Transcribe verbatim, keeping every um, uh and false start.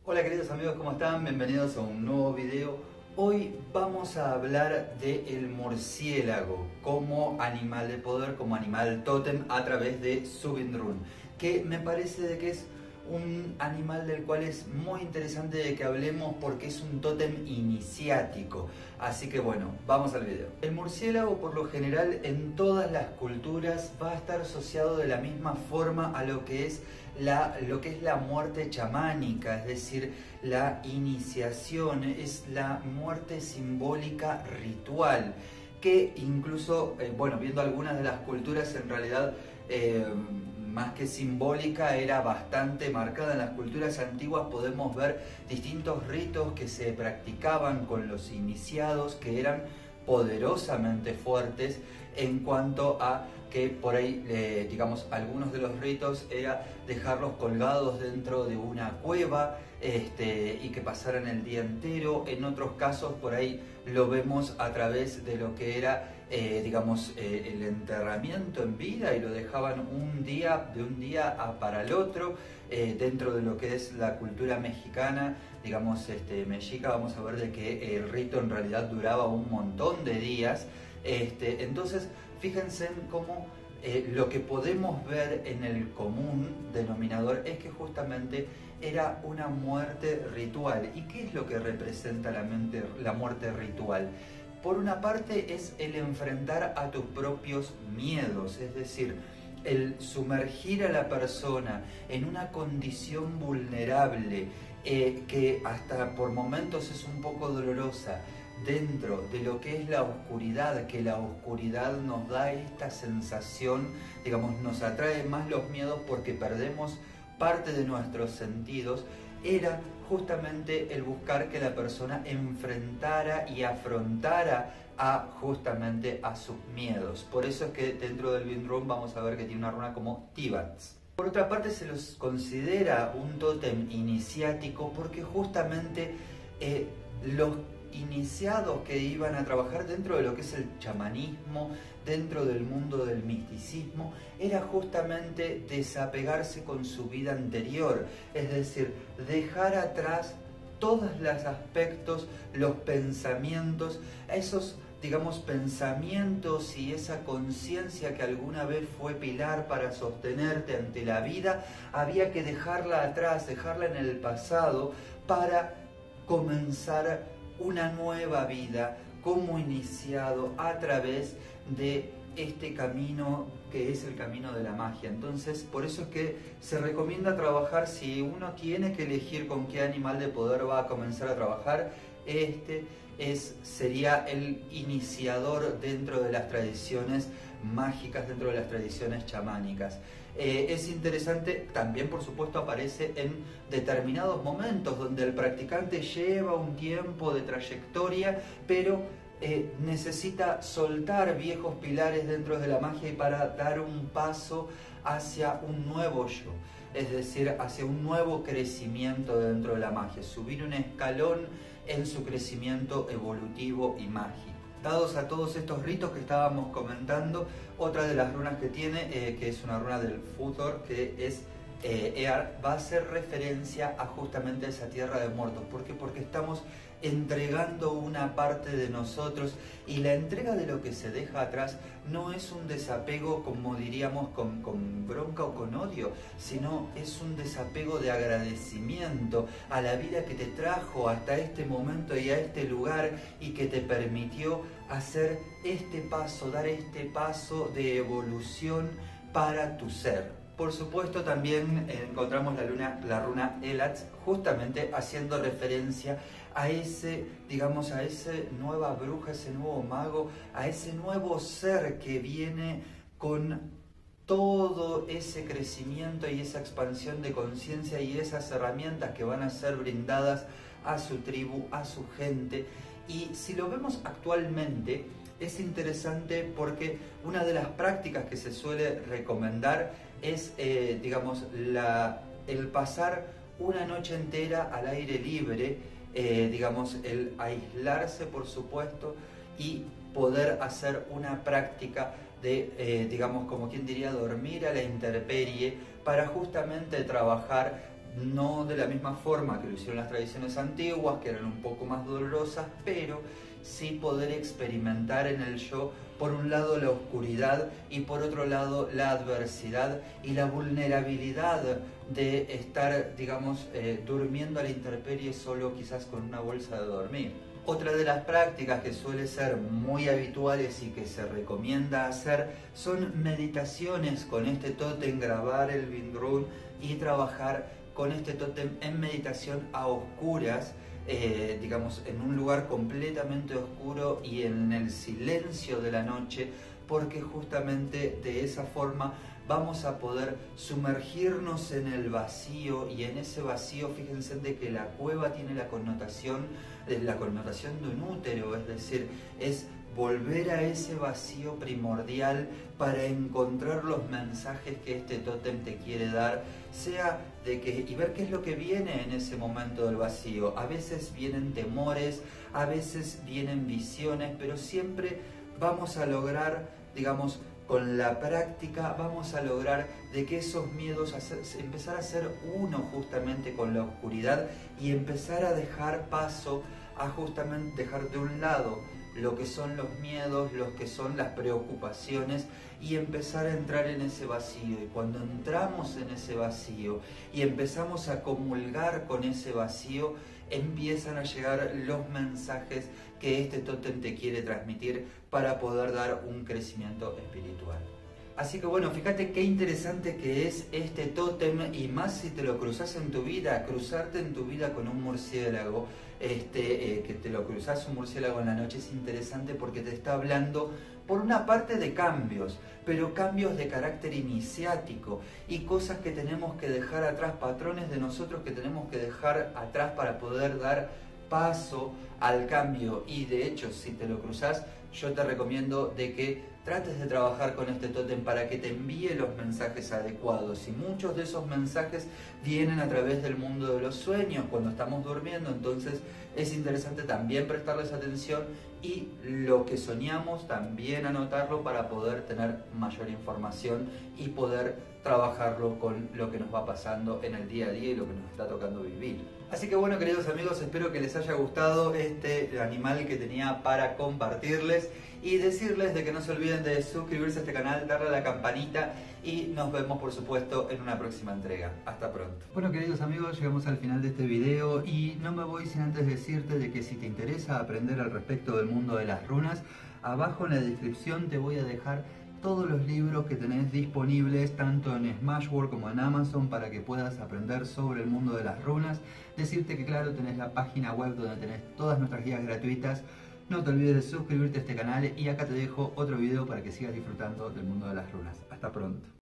Hola queridos amigos, ¿cómo están? Bienvenidos a un nuevo video. Hoy vamos a hablar del murciélago como animal de poder, como animal tótem a través de Zubin-Run, que me parece de que es un animal del cual es muy interesante de que hablemos porque es un tótem iniciático. Así que bueno, vamos al video. El murciélago por lo general en todas las culturas va a estar asociado de la misma forma a lo que es la, lo que es la muerte chamánica, es decir, la iniciación, es la muerte simbólica ritual, que incluso, eh, bueno, viendo algunas de las culturas en realidad eh, más que simbólica, era bastante marcada. En las culturas antiguas podemos ver distintos ritos que se practicaban con los iniciados, que eran poderosamente fuertes en cuanto a que por ahí, eh, digamos, algunos de los ritos era dejarlos colgados dentro de una cueva este, y que pasaran el día entero. En otros casos por ahí lo vemos a través de lo que era Eh, digamos, eh, el enterramiento en vida, y lo dejaban un día, de un día a para el otro. Eh, dentro de lo que es la cultura mexicana, digamos, este, mexica, vamos a ver de que el rito en realidad duraba un montón de días. Este, entonces, fíjense en cómo eh, lo que podemos ver en el común denominador es que justamente era una muerte ritual. ¿Y qué es lo que representa la, mente, la muerte ritual? Por una parte es el enfrentar a tus propios miedos, es decir, el sumergir a la persona en una condición vulnerable eh, que hasta por momentos es un poco dolorosa, dentro de lo que es la oscuridad, que la oscuridad nos da esta sensación, digamos, nos atrae más los miedos porque perdemos parte de nuestros sentidos. Era justamente el buscar que la persona enfrentara y afrontara a justamente a sus miedos. Por eso es que dentro del Zubin-Run vamos a ver que tiene una runa como Tibats. Por otra parte, se los considera un tótem iniciático porque justamente eh, los iniciados que iban a trabajar dentro de lo que es el chamanismo, dentro del mundo del misticismo, era justamente desapegarse con su vida anterior, es decir, dejar atrás todos los aspectos, los pensamientos, esos, digamos, pensamientos y esa conciencia que alguna vez fue pilar para sostenerte ante la vida. Había que dejarla atrás, dejarla en el pasado para comenzar una nueva vida como iniciado a través de este camino que es el camino de la magia. Entonces, por eso es que se recomienda trabajar, si uno tiene que elegir con qué animal de poder va a comenzar a trabajar, este es, sería el iniciador dentro de las tradiciones mágicas, dentro de las tradiciones chamánicas. Eh, es interesante, también por supuesto aparece en determinados momentos donde el practicante lleva un tiempo de trayectoria, pero eh, necesita soltar viejos pilares dentro de la magia y para dar un paso hacia un nuevo yo, es decir, hacia un nuevo crecimiento dentro de la magia, subir un escalón en su crecimiento evolutivo y mágico. Dados a todos estos ritos que estábamos comentando, otra de las runas que tiene, eh, que es una runa del Futhor, que es eh, Ear, va a hacer referencia a justamente esa tierra de muertos. ¿Por qué? Porque estamos entregando una parte de nosotros, y la entrega de lo que se deja atrás no es un desapego, como diríamos, con, con bronca o con odio, sino es un desapego de agradecimiento a la vida que te trajo hasta este momento y a este lugar, y que te permitió hacer este paso, dar este paso de evolución para tu ser. Por supuesto, también encontramos la, luna, la runa Elatz, justamente haciendo referencia a ese, digamos, a esa nueva bruja, ese nuevo mago, a ese nuevo ser que viene con todo ese crecimiento y esa expansión de conciencia y esas herramientas que van a ser brindadas a su tribu, a su gente. Y si lo vemos actualmente, es interesante porque una de las prácticas que se suele recomendar es, eh, digamos, la, el pasar una noche entera al aire libre, eh, digamos, el aislarse, por supuesto, y poder hacer una práctica de, eh, digamos, como quien diría, dormir a la intemperie, para justamente trabajar no de la misma forma que lo hicieron las tradiciones antiguas, que eran un poco más dolorosas, pero sí poder experimentar en el yo, por un lado la oscuridad y por otro lado la adversidad y la vulnerabilidad de estar, digamos, eh, durmiendo a la intemperie solo quizás con una bolsa de dormir. Otra de las prácticas que suele ser muy habituales y que se recomienda hacer son meditaciones con este tótem, grabar el Vindrun y trabajar con este tótem en meditación a oscuras, eh, digamos, en un lugar completamente oscuro y en el silencio de la noche, porque justamente de esa forma vamos a poder sumergirnos en el vacío, y en ese vacío, fíjense de que la cueva tiene la connotación, la connotación de un útero, es decir, es volver a ese vacío primordial para encontrar los mensajes que este tótem te quiere dar, sea de que, y ver qué es lo que viene en ese momento del vacío. A veces vienen temores, a veces vienen visiones, pero siempre vamos a lograr, digamos, con la práctica vamos a lograr de que esos miedos, hacer, empezar a ser uno justamente con la oscuridad y empezar a dejar paso a justamente dejar de un lado lo que son los miedos, lo que son las preocupaciones, y empezar a entrar en ese vacío. Y cuando entramos en ese vacío y empezamos a comulgar con ese vacío, empiezan a llegar los mensajes que este tótem te quiere transmitir para poder dar un crecimiento espiritual. Así que bueno, fíjate qué interesante que es este tótem, y más si te lo cruzas en tu vida, cruzarte en tu vida con un murciélago, este, eh, que te lo cruzas un murciélago en la noche es interesante porque te está hablando por una parte de cambios, pero cambios de carácter iniciático y cosas que tenemos que dejar atrás, patrones de nosotros que tenemos que dejar atrás para poder dar paso al cambio. Y de hecho, si te lo cruzas, yo te recomiendo de que trates de trabajar con este tótem para que te envíe los mensajes adecuados, y muchos de esos mensajes vienen a través del mundo de los sueños cuando estamos durmiendo. Entonces es interesante también prestarles atención y lo que soñamos también anotarlo para poder tener mayor información y poder trabajarlo con lo que nos va pasando en el día a día y lo que nos está tocando vivir. Así que bueno, queridos amigos, espero que les haya gustado este animal que tenía para compartirles, y decirles de que no se olviden de suscribirse a este canal, darle a la campanita, y nos vemos por supuesto en una próxima entrega. Hasta pronto. Bueno, queridos amigos, llegamos al final de este video y no me voy sin antes decirte de que si te interesa aprender al respecto del mundo de las runas, abajo en la descripción te voy a dejar todos los libros que tenés disponibles tanto en Smashwords como en Amazon para que puedas aprender sobre el mundo de las runas. Decirte que claro, tenés la página web donde tenés todas nuestras guías gratuitas. No te olvides de suscribirte a este canal, y acá te dejo otro video para que sigas disfrutando del mundo de las runas. Hasta pronto.